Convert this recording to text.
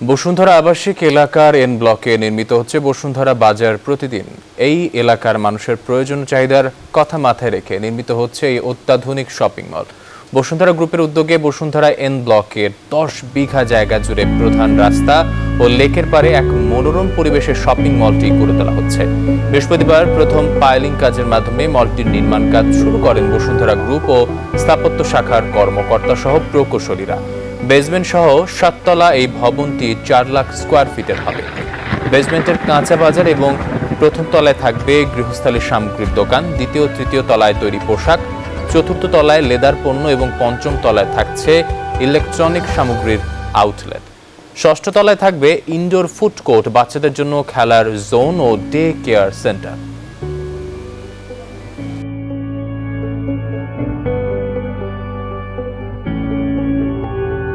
বসুন্ধরা আবাসিক এলাকার এন ব্লকে নির্মিত হচ্ছে বসুন্ধরা বাজার। প্রতিদিন এই এলাকার মানুষের প্রয়োজন চাহিদার কথা মাথায় রেখে নির্মিত হচ্ছে এই অত্যাধুনিক শপিং মল। বসুন্ধরা গ্রুপের উদ্যোগে বসুন্ধরা এন ব্লকের 10 বিঘা জায়গা জুড়ে প্রধান রাস্তা ও লেকের পারে এক মনোরম পরিবেশে শপিং মলটি গড়ে তোলা হচ্ছে। বৃহস্পতিবার প্রথম পাইলিং কাজের মাধ্যমে মলটির নির্মাণ কাজ শুরু করেন বসুন্ধরা গ্রুপ ও স্থাপত্য শাখার কর্মকর্তা সহ প্রকৌশলীরা। বেসমেন্ট সহ 7 তলা এই ভবনটি 4 লাখ স্কয়ার ফিটের হবে। বেসমেন্টের কাঁচা বাজার এবং প্রথম তলায় থাকবে গৃহস্থালী সামগ্রীর দোকান, দ্বিতীয় তৃতীয় তলায় তৈরি পোশাক, চতুর্থ তলায় লেদার পণ্য এবং পঞ্চম তলায় থাকছে ইলেকট্রনিক সামগ্রীর আউটলেট। ষষ্ঠ তলায় থাকবে ইনডোর ফুড কোর্ট, বাচ্চাদের জন্য খেলার জোন ও ডে কেয়ার সেন্টার।